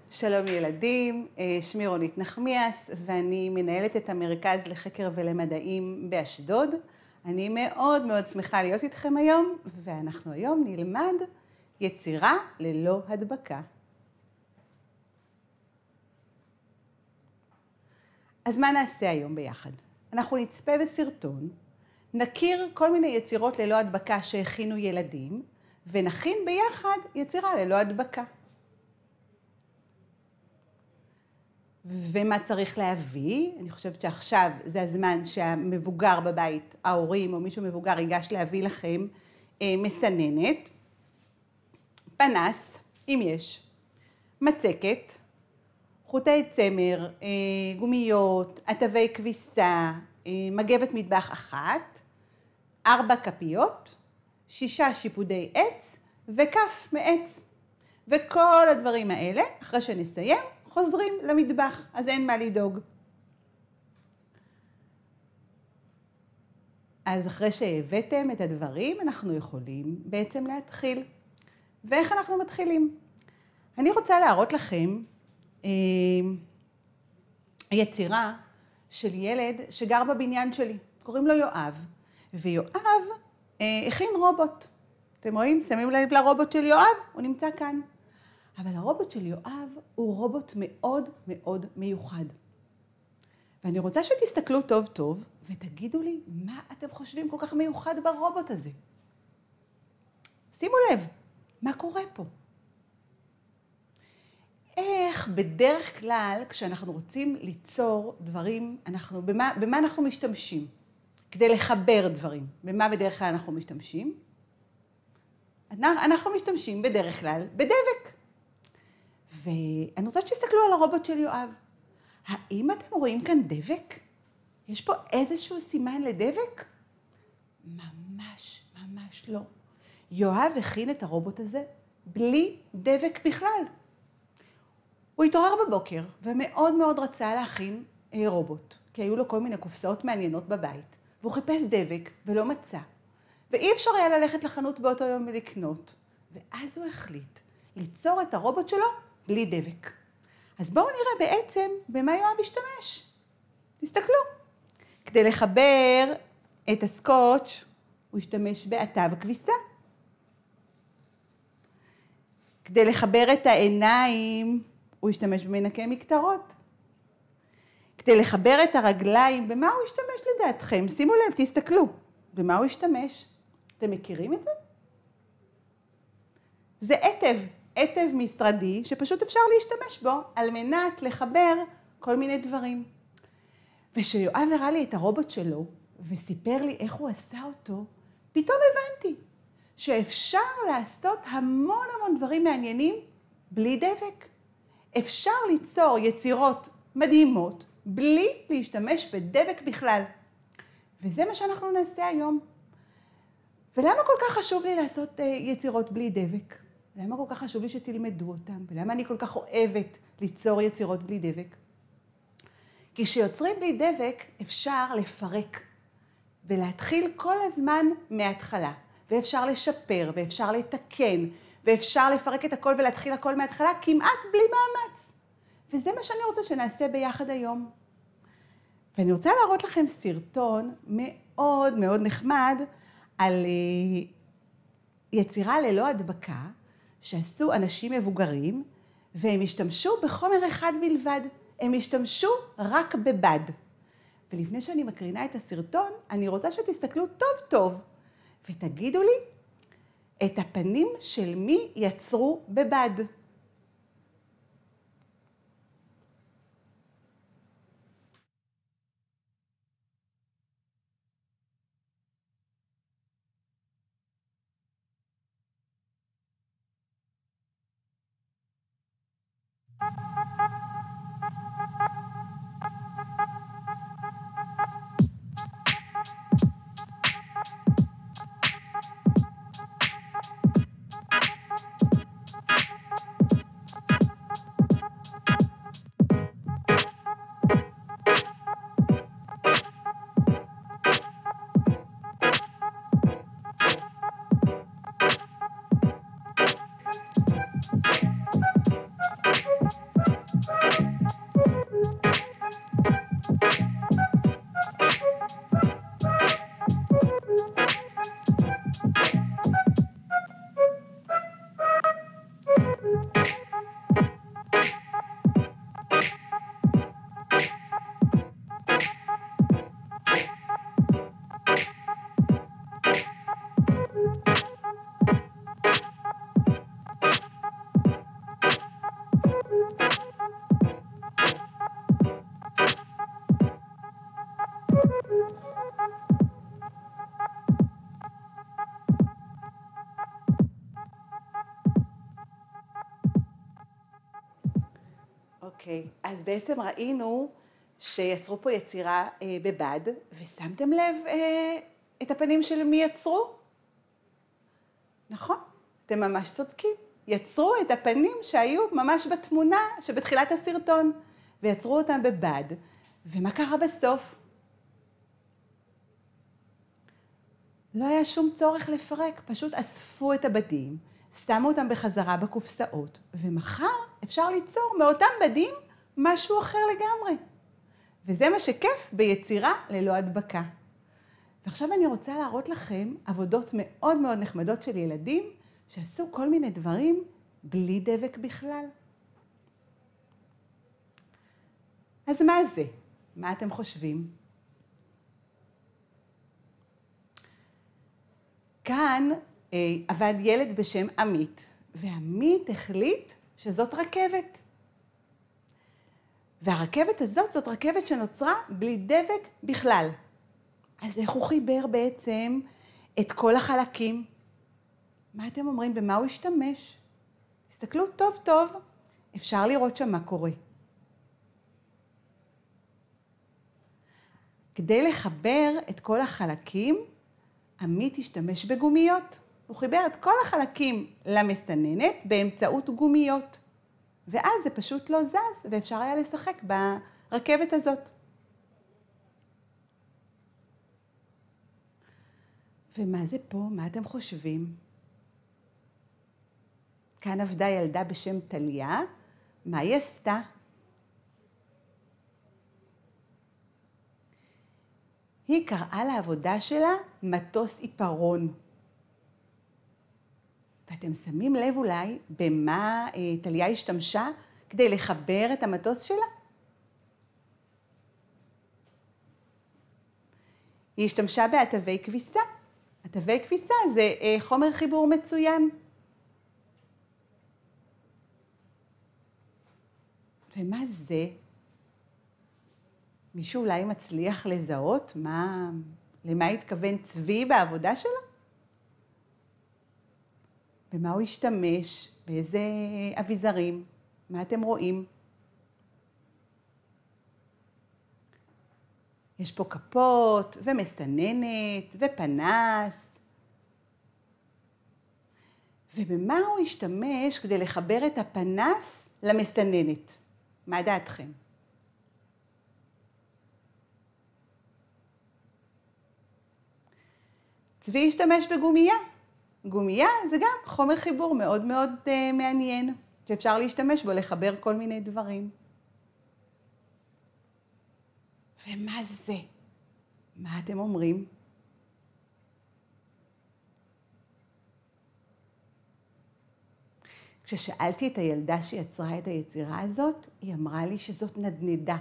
שלום ילדים, שמי רונית נחמיאס ואני מנהלת את המרכז לחקר ולמדעים באשדוד. אני מאוד מאוד שמחה להיות איתכם היום, ואנחנו היום נלמד יצירה ללא הדבקה. אז מה נעשה היום ביחד? אנחנו נצפה בסרטון, נכיר כל מיני יצירות ללא הדבקה שהכינו ילדים, ונכין ביחד יצירה ללא הדבקה. ומה צריך להביא? אני חושבת שעכשיו זה הזמן שהמבוגר בבית, ההורים או מישהו מבוגר ייגש להביא לכם מסננת, פנס, אם יש, מצקת, חוטי צמר, גומיות, עטבי כביסה, מגבת מטבח אחת, 4 כפיות, 6 שיפודי עץ וכף מעץ. וכל הדברים האלה, אחרי שנסיים, חוזרים למטבח, אז אין מה לדאוג. אז אחרי שהבאתם את הדברים, אנחנו יכולים בעצם להתחיל. ואיך אנחנו מתחילים? אני רוצה להראות לכם יצירה של ילד שגר בבניין שלי. קוראים לו יואב. ויואב הכין רובוט. אתם רואים? שמים לב לרובוט של יואב? הוא נמצא כאן. אבל הרובוט של יואב הוא רובוט מאוד מאוד מיוחד. ואני רוצה שתסתכלו טוב טוב ותגידו לי מה אתם חושבים כל כך מיוחד ברובוט הזה. שימו לב, מה קורה פה? איך בדרך כלל כשאנחנו רוצים ליצור דברים, במה אנחנו משתמשים? כדי לחבר דברים. במה בדרך כלל אנחנו משתמשים? אנחנו משתמשים בדרך כלל בדבק. ואני רוצה שתסתכלו על הרובוט של יואב. האם אתם רואים כאן דבק? יש פה איזשהו סימן לדבק? ממש, ממש לא. יואב הכין את הרובוט הזה בלי דבק בכלל. הוא התעורר בבוקר ומאוד מאוד רצה להכין רובוט, כי היו לו כל מיני קופסאות מעניינות בבית, והוא חיפש דבק ולא מצא. ואי אפשר היה ללכת לחנות באותו יום ולקנות. ואז הוא החליט ליצור את הרובוט שלו בלי דבק. אז בואו נראה בעצם במה יואב השתמש. תסתכלו. כדי לחבר את הסקוץ' הוא השתמש בעטב כביסה. כדי לחבר את העיניים הוא השתמש במנקי מקטרות. כדי לחבר את הרגליים, במה הוא השתמש לדעתכם? שימו לב, תסתכלו. במה הוא השתמש? אתם מכירים את זה? זה עטב משרדי שפשוט אפשר להשתמש בו על מנת לחבר כל מיני דברים. ושיואב הראה לי את הרובוט שלו וסיפר לי איך הוא עשה אותו, פתאום הבנתי שאפשר לעשות המון המון דברים מעניינים בלי דבק. אפשר ליצור יצירות מדהימות בלי להשתמש בדבק בכלל. וזה מה שאנחנו נעשה היום. ולמה כל כך חשוב לי לעשות יצירות בלי דבק? למה כל כך חשוב לי שתלמדו אותם? ולמה אני כל כך אוהבת ליצור יצירות בלי דבק? כי כשיוצרים בלי דבק אפשר לפרק ולהתחיל כל הזמן מההתחלה. ואפשר לשפר ואפשר לתקן ואפשר לפרק את הכל ולהתחיל הכל מההתחלה כמעט בלי מאמץ. וזה מה שאני רוצה שנעשה ביחד היום. ואני רוצה להראות לכם סרטון מאוד מאוד נחמד על יצירה ללא הדבקה שעשו אנשים מבוגרים, והם השתמשו בחומר אחד בלבד. הם השתמשו רק בבד. ולפני שאני מקרינה את הסרטון, אני רוצה שתסתכלו טוב טוב ותגידו לי את הפנים של מי יצרו בבד. אוקיי, אז בעצם ראינו שיצרו פה יצירה בבד, ושמתם לב את הפנים של מי יצרו? נכון, אתם ממש צודקים. יצרו את הפנים שהיו ממש בתמונה שבתחילת הסרטון, ויצרו אותם בבד. ומה קרה בסוף? לא היה שום צורך לפרק, פשוט אספו את הבדים, שמו אותם בחזרה בקופסאות, ומחר אפשר ליצור מאותם בדים משהו אחר לגמרי. וזה מה שכיף ביצירה ללא הדבקה. ועכשיו אני רוצה להראות לכם עבודות מאוד מאוד נחמדות של ילדים, שעשו כל מיני דברים בלי דבק בכלל. אז מה זה? מה אתם חושבים? כאן עבד ילד בשם עמית, ועמית החליט שזאת רכבת. והרכבת הזאת זאת רכבת שנוצרה בלי דבק בכלל. אז איך הוא חיבר בעצם את כל החלקים? מה אתם אומרים? במה הוא השתמש? תסתכלו טוב טוב, אפשר לראות שם מה קורה. כדי לחבר את כל החלקים, עמית השתמש בגומיות. הוא חיבר את כל החלקים למסננת באמצעות גומיות. ואז זה פשוט לא זז, ואפשר היה לשחק ברכבת הזאת. ומה זה פה? מה אתם חושבים? כאן עבדה ילדה בשם טליה. מה היא עשתה? היא קראה לעבודה שלה מטוס עיפרון. ואתם שמים לב אולי במה טליה השתמשה כדי לחבר את המטוס שלה? היא השתמשה בעטבי כביסה. עטבי כביסה זה חומר חיבור מצוין. ומה זה? מישהו אולי מצליח לזהות למה התכוון צבי בעבודה שלה? במה הוא השתמש? באיזה אביזרים? מה אתם רואים? יש פה כפות ומסננת ופנס. ובמה הוא השתמש כדי לחבר את הפנס למסננת? מה דעתכם? צבי השתמש בגומייה. גומייה זה גם חומר חיבור מאוד מאוד מעניין, שאפשר להשתמש בו לחבר כל מיני דברים. ומה זה? מה אתם אומרים? כששאלתי את הילדה שיצרה את היצירה הזאת, היא אמרה לי שזאת נדנדה.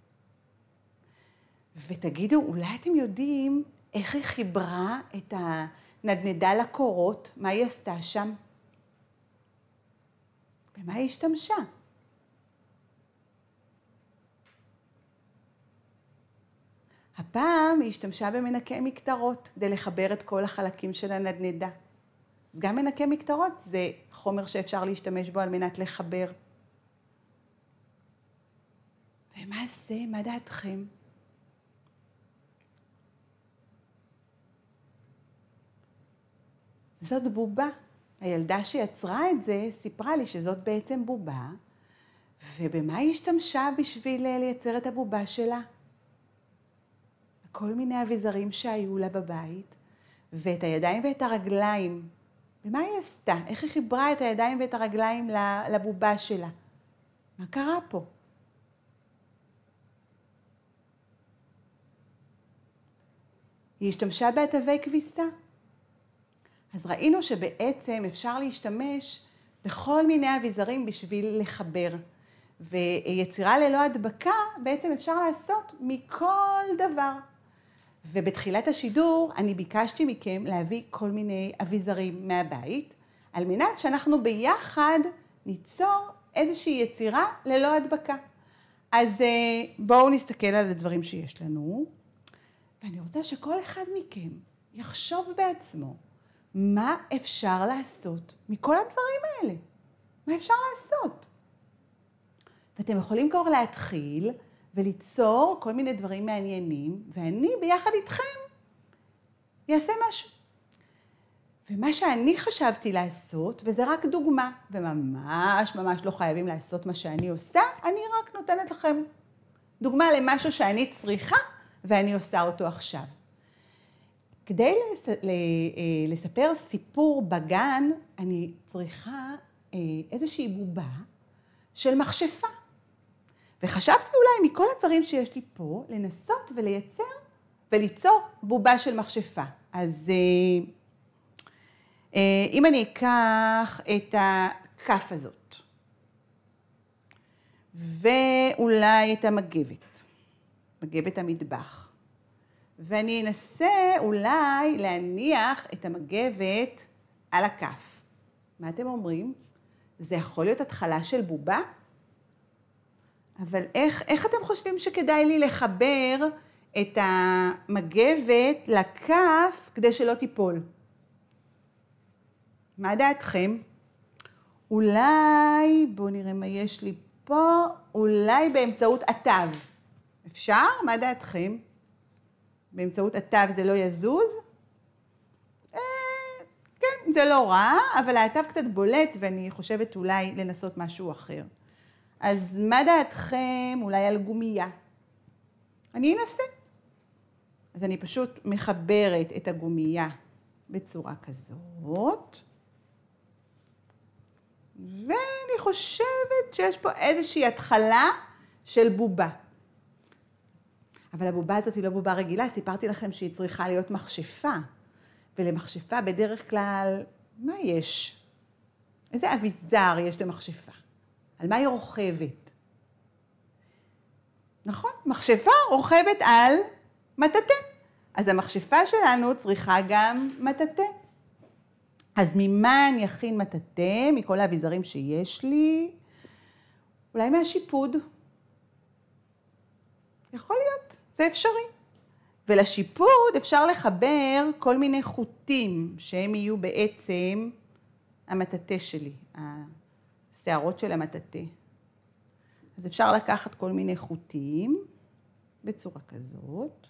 ותגידו, אולי אתם יודעים איך היא חיברה את הנדנדה לקורות? מה היא עשתה שם? במה היא השתמשה? הפעם היא השתמשה במנקי מקטרות כדי לחבר את כל החלקים של הנדנדה. אז גם מנקי מקטרות זה חומר שאפשר להשתמש בו על מנת לחבר. ומה זה? מה דעתכם? זאת בובה. הילדה שיצרה את זה סיפרה לי שזאת בעצם בובה, ובמה היא השתמשה בשביל לייצר את הבובה שלה? כל מיני אביזרים שהיו לה בבית, ואת הידיים ואת הרגליים. ומה היא עשתה? איך היא חיברה את הידיים ואת הרגליים לבובה שלה? מה קרה פה? היא השתמשה בעטבי כביסה. אז ראינו שבעצם אפשר להשתמש בכל מיני אביזרים בשביל לחבר. ויצירה ללא הדבקה בעצם אפשר לעשות מכל דבר. ובתחילת השידור אני ביקשתי מכם להביא כל מיני אביזרים מהבית, על מנת שאנחנו ביחד ניצור איזושהי יצירה ללא הדבקה. אז בואו נסתכל על הדברים שיש לנו, ואני רוצה שכל אחד מכם יחשוב בעצמו מה אפשר לעשות מכל הדברים האלה. מה אפשר לעשות? ואתם יכולים כבר להתחיל וליצור כל מיני דברים מעניינים, ואני ביחד איתכם אעשה משהו. ומה שאני חשבתי לעשות, וזה רק דוגמה, וממש ממש לא חייבים לעשות מה שאני עושה, אני רק נותנת לכם דוגמה למשהו שאני צריכה, ואני עושה אותו עכשיו. כדי לספר סיפור בגן, אני צריכה איזושהי בובה של מכשפה. וחשבתי אולי מכל הדברים שיש לי פה, לנסות ולייצר וליצור בובה של מכשפה. אז אם אני אקח את הכף הזאת, ואולי את מגבת המטבח, ואני אנסה אולי להניח את המגבת על הכף. מה אתם אומרים? זה יכול להיות התחלה של בובה? אבל איך אתם חושבים שכדאי לי לחבר את המגבת לכף כדי שלא תיפול? מה דעתכם? אולי, בואו נראה מה יש לי פה, אולי באמצעות עטב. אפשר? מה דעתכם? באמצעות עטב זה לא יזוז? כן, זה לא רע, אבל העטב קצת בולט ואני חושבת אולי לנסות משהו אחר. אז מה דעתכם אולי על גומייה? אני אנסה. אז אני פשוט מחברת את הגומייה בצורה כזאת. ואני חושבת שיש פה איזושהי התחלה של בובה. אבל הבובה הזאת היא לא בובה רגילה, סיפרתי לכם שהיא צריכה להיות מכשפה. ולמכשפה בדרך כלל, מה יש? איזה אביזר יש למכשפה? על מה היא רוכבת? נכון, מכשפה רוכבת על מטאטא. אז המכשפה שלנו צריכה גם מטאטא. אז ממה אני אכין מטאטא? מכל האביזרים שיש לי? אולי מהשיפוד. יכול להיות, זה אפשרי. ולשיפוד אפשר לחבר כל מיני חוטים שהם יהיו בעצם המטאטא שלי, השערות של המטאטא. אז אפשר לקחת כל מיני חוטים בצורה כזאת.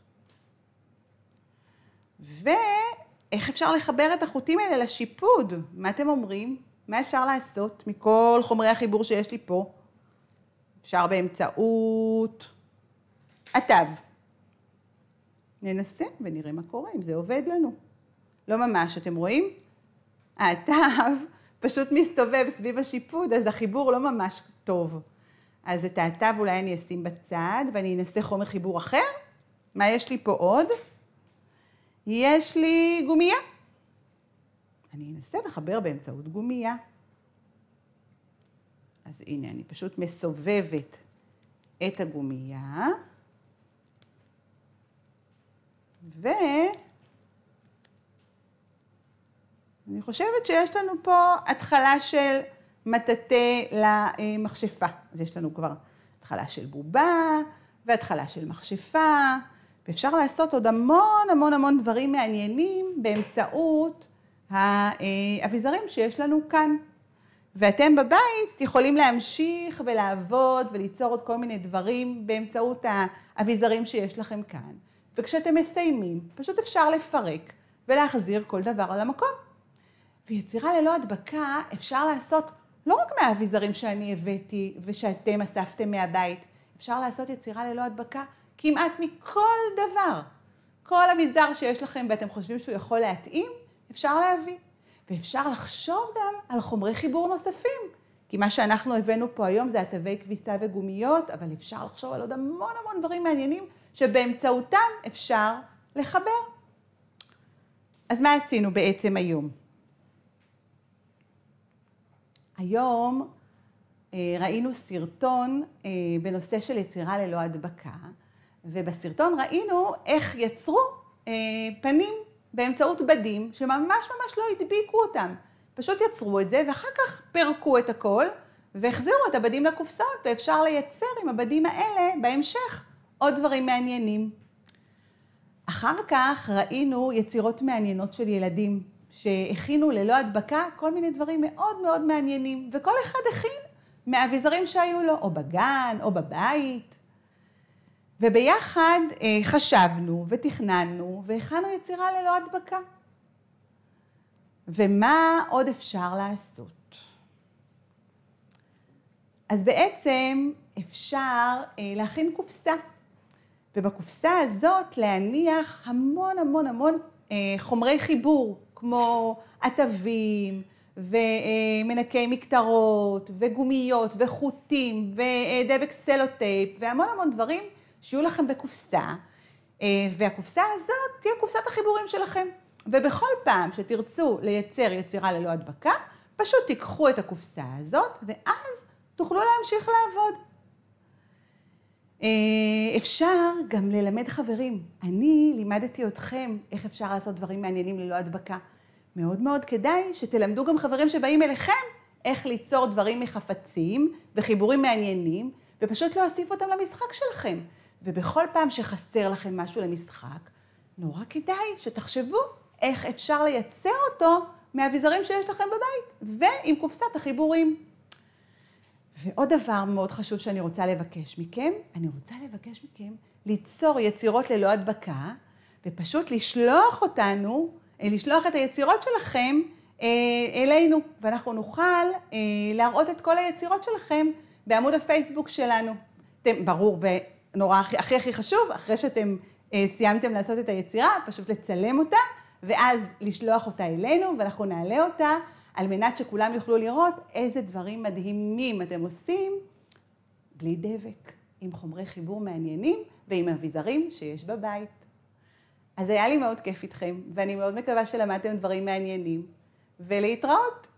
ואיך אפשר לחבר את החוטים האלה לשיפוד? מה אתם אומרים? מה אפשר לעשות מכל חומרי החיבור שיש לי פה? אפשר באמצעות עטב. ננסה ונראה מה קורה, אם זה עובד לנו. לא ממש, אתם רואים? העטב פשוט מסתובב סביב השיפוד, אז החיבור לא ממש טוב. אז את העטב אולי אני אשים בצד, ואני אנסה חומר חיבור אחר. מה יש לי פה עוד? יש לי גומייה. אני אנסה לחבר באמצעות גומייה. אז הנה, אני פשוט מסובבת את הגומייה. ואני חושבת שיש לנו פה התחלה של מטאטא למכשפה. אז יש לנו כבר התחלה של בובה והתחלה של מכשפה, ואפשר לעשות עוד המון דברים מעניינים באמצעות האביזרים שיש לנו כאן. ואתם בבית יכולים להמשיך ולעבוד וליצור עוד כל מיני דברים באמצעות האביזרים שיש לכם כאן. וכשאתם מסיימים, פשוט אפשר לפרק ולהחזיר כל דבר על המקום. ויצירה ללא הדבקה אפשר לעשות לא רק מהאביזרים שאני הבאתי ושאתם אספתם מהבית, אפשר לעשות יצירה ללא הדבקה כמעט מכל דבר. כל אביזר שיש לכם ואתם חושבים שהוא יכול להתאים, אפשר להביא. ואפשר לחשוב גם על חומרי חיבור נוספים. כי מה שאנחנו הבאנו פה היום זה עטבי כביסה וגומיות, אבל אפשר לחשוב על עוד המון דברים מעניינים שבאמצעותם אפשר לחבר. אז מה עשינו בעצם היום? היום ראינו סרטון בנושא של יצירה ללא הדבקה, ובסרטון ראינו איך יצרו פנים באמצעות בדים שממש לא הדביקו אותם. פשוט יצרו את זה ואחר כך פרקו את הכל והחזירו את הבדים לקופסאות, ואפשר לייצר עם הבדים האלה בהמשך עוד דברים מעניינים. אחר כך ראינו יצירות מעניינות של ילדים שהכינו ללא הדבקה כל מיני דברים מאוד מעניינים, וכל אחד הכין מהאביזרים שהיו לו, או בגן, או בבית. וביחד חשבנו ותכננו והכנו יצירה ללא הדבקה. ומה עוד אפשר לעשות? אז בעצם אפשר להכין קופסה. ובקופסה הזאת להניח המון המון המון חומרי חיבור, כמו עטבים ומנקי מקטרות וגומיות וחוטים ודבק סלוטייפ והמון המון דברים שיהיו לכם בקופסה. והקופסה הזאת תהיה קופסת החיבורים שלכם. ובכל פעם שתרצו לייצר יצירה ללא הדבקה, פשוט תיקחו את הקופסה הזאת ואז תוכלו להמשיך לעבוד. אפשר גם ללמד חברים. אני לימדתי אתכם איך אפשר לעשות דברים מעניינים ללא הדבקה. מאוד מאוד כדאי שתלמדו גם חברים שבאים אליכם איך ליצור דברים מחפצים וחיבורים מעניינים, ופשוט להוסיף אותם למשחק שלכם. ובכל פעם שחסר לכם משהו למשחק, נורא כדאי שתחשבו איך אפשר לייצר אותו מהאביזרים שיש לכם בבית, ועם קופסת החיבורים. ועוד דבר מאוד חשוב שאני רוצה לבקש מכם, אני רוצה לבקש מכם ליצור יצירות ללא הדבקה, ופשוט לשלוח את היצירות שלכם אלינו, ואנחנו נוכל להראות את כל היצירות שלכם בעמוד הפייסבוק שלנו. ברור ונורא הכי חשוב, אחרי שאתם סיימתם לעשות את היצירה, פשוט לצלם אותה, ואז לשלוח אותה אלינו, ואנחנו נעלה אותה, על מנת שכולם יוכלו לראות איזה דברים מדהימים אתם עושים, בלי דבק, עם חומרי חיבור מעניינים, ועם אביזרים שיש בבית. אז היה לי מאוד כיף איתכם, ואני מאוד מקווה שלמדתם דברים מעניינים, ולהתראות.